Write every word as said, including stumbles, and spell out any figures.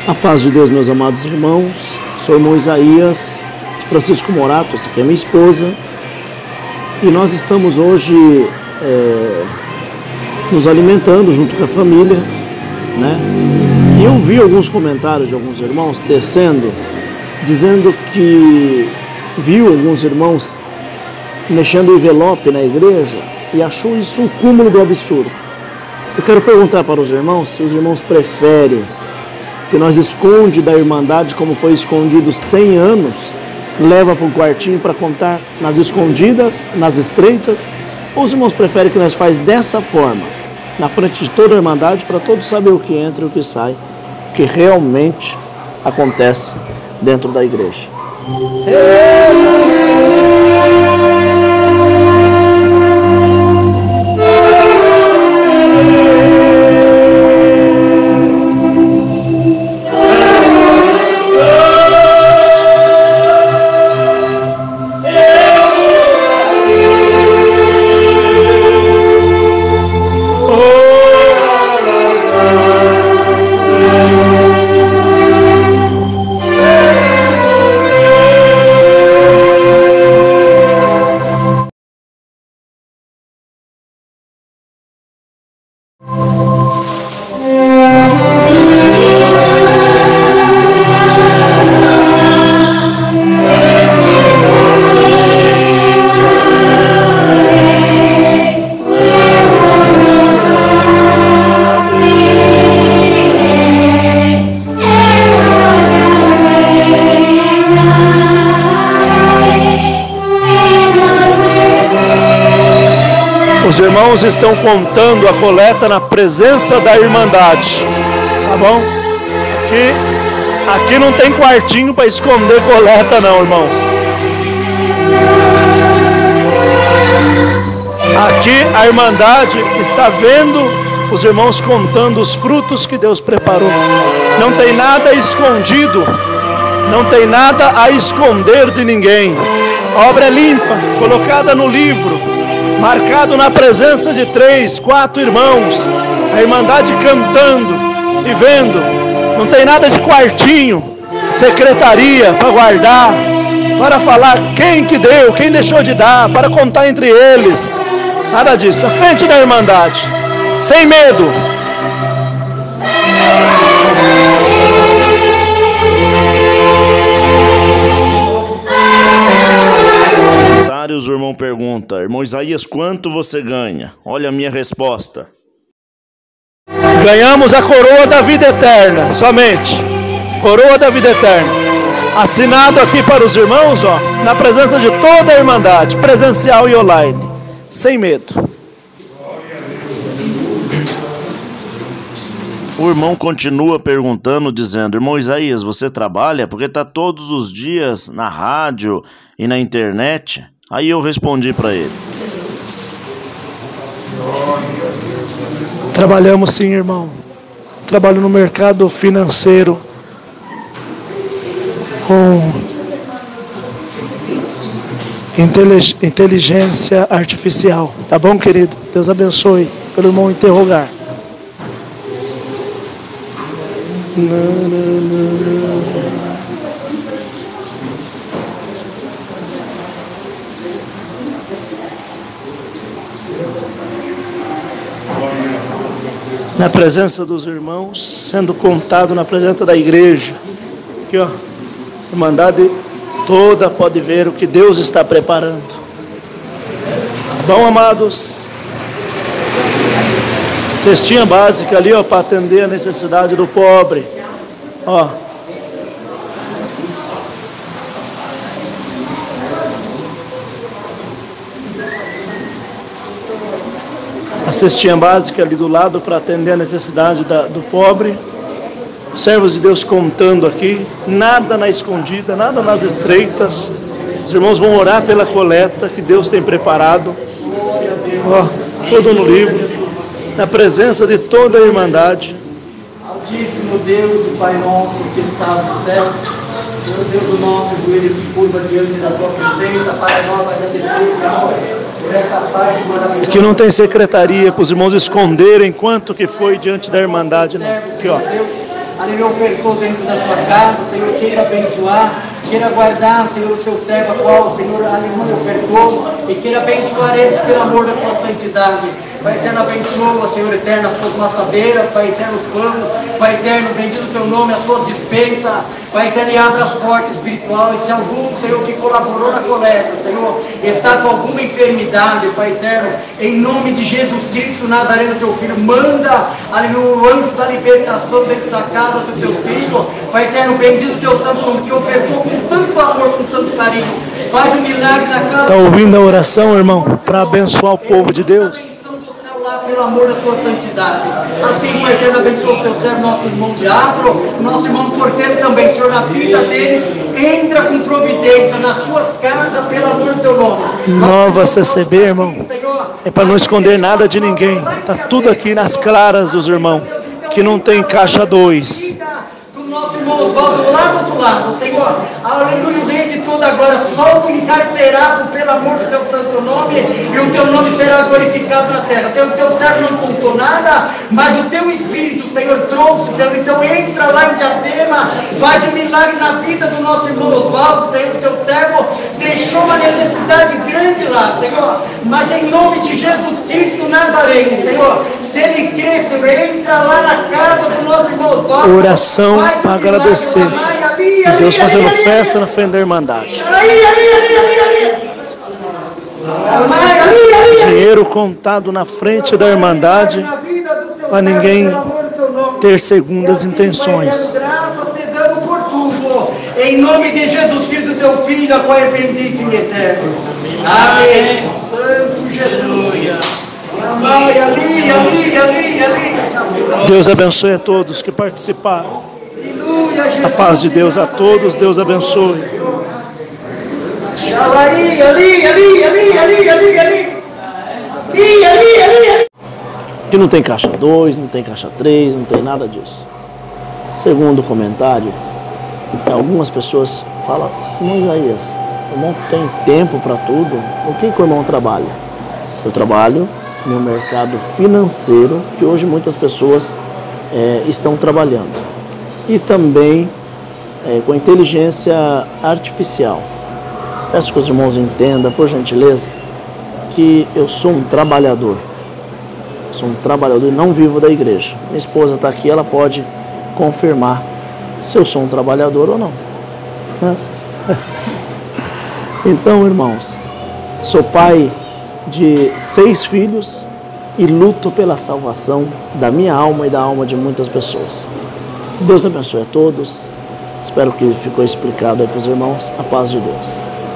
A paz de Deus, meus amados irmãos. Sou o irmão Isaías de Francisco Morato, essa aqui é minha esposa. E nós estamos hoje é, nos alimentando junto com a família, né? E eu vi alguns comentários de alguns irmãos descendo, dizendo que viu alguns irmãos mexendo o envelope na igreja e achou isso um cúmulo do absurdo. Eu quero perguntar para os irmãos se os irmãos preferem que nós esconde da Irmandade como foi escondido cem anos, leva para um quartinho para contar nas escondidas, nas estreitas, ou os irmãos preferem que nós faz dessa forma, na frente de toda a Irmandade, para todos saberem o que entra e o que sai, o que realmente acontece dentro da igreja. Os irmãos estão contando a coleta na presença da Irmandade, tá bom? Aqui, aqui não tem quartinho para esconder coleta não, irmãos. Aqui a Irmandade está vendo os irmãos contando os frutos que Deus preparou. Não tem nada escondido, não tem nada a esconder de ninguém. A obra é limpa, colocada no livro, marcado na presença de três, quatro irmãos, a Irmandade cantando e vendo. Não tem nada de quartinho, secretaria para guardar, para falar quem que deu, quem deixou de dar, para contar entre eles. Nada disso, na frente da Irmandade, sem medo. O irmão pergunta: irmão Isaías, quanto você ganha? Olha a minha resposta. Ganhamos a coroa da vida eterna, somente. Coroa da vida eterna. Assinado aqui para os irmãos, ó, na presença de toda a Irmandade, presencial e online. Sem medo. O irmão continua perguntando, dizendo: irmão Isaías, você trabalha? Porque está todos os dias na rádio e na internet. Aí eu respondi para ele: trabalhamos sim, irmão. Trabalho no mercado financeiro com inteligência artificial. Tá bom, querido? Deus abençoe pelo irmão interrogar. Não, não, não, não. Na presença dos irmãos, sendo contado na presença da igreja. Aqui, ó, a Irmandade toda pode ver o que Deus está preparando. Bom, amados, cestinha básica ali, ó, para atender a necessidade do pobre. Ó. A cestinha básica ali do lado para atender a necessidade da, do pobre. Os servos de Deus contando aqui, nada na escondida, nada nas estreitas. Os irmãos vão orar pela coleta que Deus tem preparado. Ó, todo no livro, na presença de toda a Irmandade. Altíssimo Deus e Pai nosso que está no céu, Senhor Deus do nosso joelho se curva diante da tua presença, Pai, nós agradecemos, Senhor. Aqui não tem secretaria para os irmãos esconderem quanto que foi diante da Irmandade, não. Aqui, ó. aleluia, ofertou dentro da tua casa, Senhor, queira abençoar, queira guardar, Senhor, o teu servo, a qual o Senhor, aleluia, ofertou, e queira abençoar eles pelo amor da tua santidade. Pai eterno, abençoa, Senhor eterno, as suas maçadeiras, Pai eterno, os planos, Pai eterno, bendito o teu nome, as suas dispensas, Pai eterno, e abra as portas espirituais. Se algum, Senhor, que colaborou na coleta, Senhor, está com alguma enfermidade, Pai eterno, em nome de Jesus Cristo Nazareno, teu filho, manda, aleluia, o anjo da libertação dentro da casa do teu filho, Pai eterno, bendito o teu santo nome, que ofertou com tanto amor, com tanto carinho. Faz um milagre na casa. Está ouvindo a oração, irmão, para abençoar o povo de Deus? Pelo amor da tua santidade. Assim, Pai eterno, abençoa o teu servo, nosso irmão Diabro, nosso irmão Porteiro também, Senhor, na vida deles, entra com providência nas suas casas, pelo amor do teu nome. Nova C C B, irmão, é para não esconder nada de ninguém. Está tudo aqui nas claras dos irmãos, que não tem caixa dois. Nosso irmão Osvaldo lá do outro lado, Senhor, aleluia, o rei de toda glória, solta o encarcerado pelo amor do teu santo nome, e o teu nome será glorificado na terra. Senhor, o teu servo não contou nada, mas o teu Espírito, Senhor, trouxe, Senhor, então entra lá em Diadema, faz um milagre na vida do nosso irmão Osvaldo, Senhor, o teu servo deixou uma necessidade grande lá, Senhor, mas em nome de Jesus Cristo Nazareno, Senhor, se ele crê, Senhor, entra lá na casa do nosso irmão Osvaldo. Oração para agradecer. E Deus fazendo festa na frente da Irmandade. Dinheiro contado na frente da Irmandade para ninguém ter segundas intenções. Em nome de Jesus Cristo, teu Filho, a qual é bendito e eterno. Amém. Santo Jesus. Amém. Ali, ali, ali, ali. Deus abençoe a todos que participaram. A paz de Deus a todos, Deus abençoe. Ali, ali, ali, ali, ali, ali, ali. Ali, ali, ali. Que não tem caixa dois, não tem caixa três, não tem nada disso. Segundo comentário, algumas pessoas falam: irmão Isaías, o irmão tem tempo para tudo? O que, que o irmão trabalha? Eu trabalho no mercado financeiro, que hoje muitas pessoas é, estão trabalhando. E também é, com inteligência artificial. Peço que os irmãos entendam, por gentileza, que eu sou um trabalhador. Sou um trabalhador e não vivo da igreja. Minha esposa está aqui, ela pode confirmar se eu sou um trabalhador ou não. Então, irmãos, sou pai de seis filhos e luto pela salvação da minha alma e da alma de muitas pessoas. Deus abençoe a todos. Espero que ficou explicado aí para os irmãos. A paz de Deus.